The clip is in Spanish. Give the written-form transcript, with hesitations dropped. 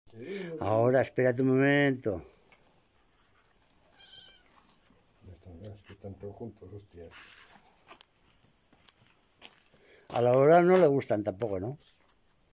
Sí, Ahora, espérate un momento. es que están todos juntos, hostia. A la hora no le gustan tampoco, ¿no?